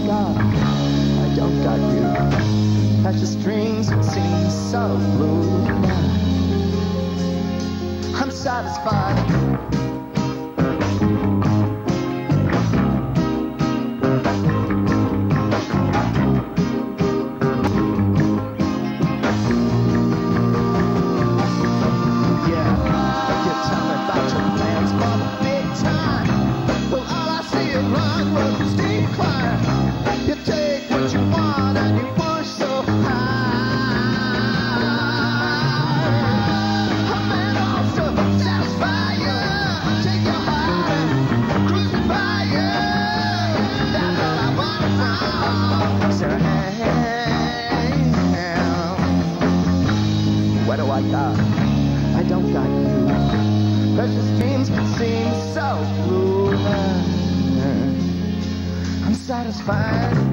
got? I don't got you. Precious dreams seem so blue now. I'm satisfied. What do I got? I don't got you. Precious dreams can seem so blue. I'm satisfied.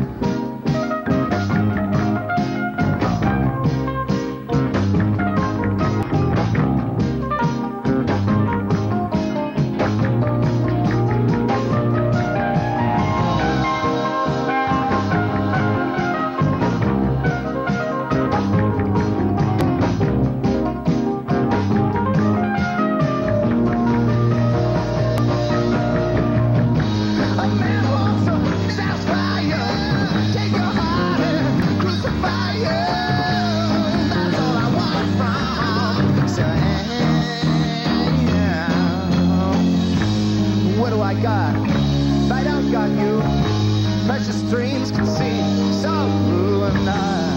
I got, I don't got you. Precious dreams can seem so blue, and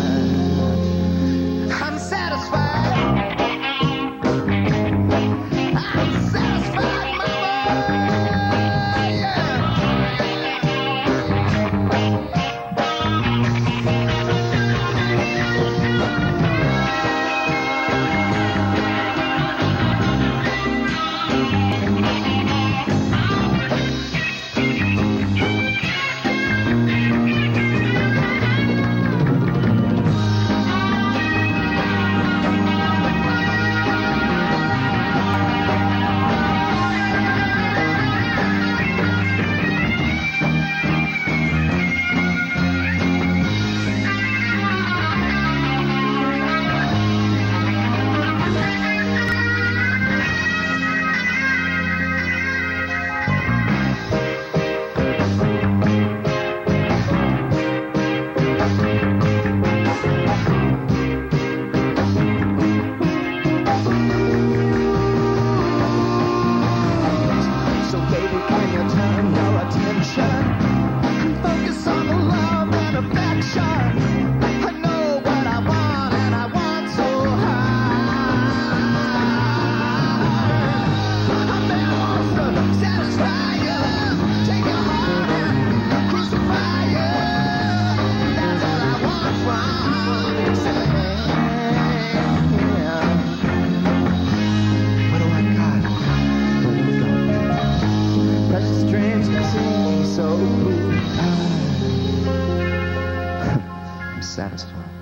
I'm satisfied. I'm satisfied, mama. So blue. I'm satisfied.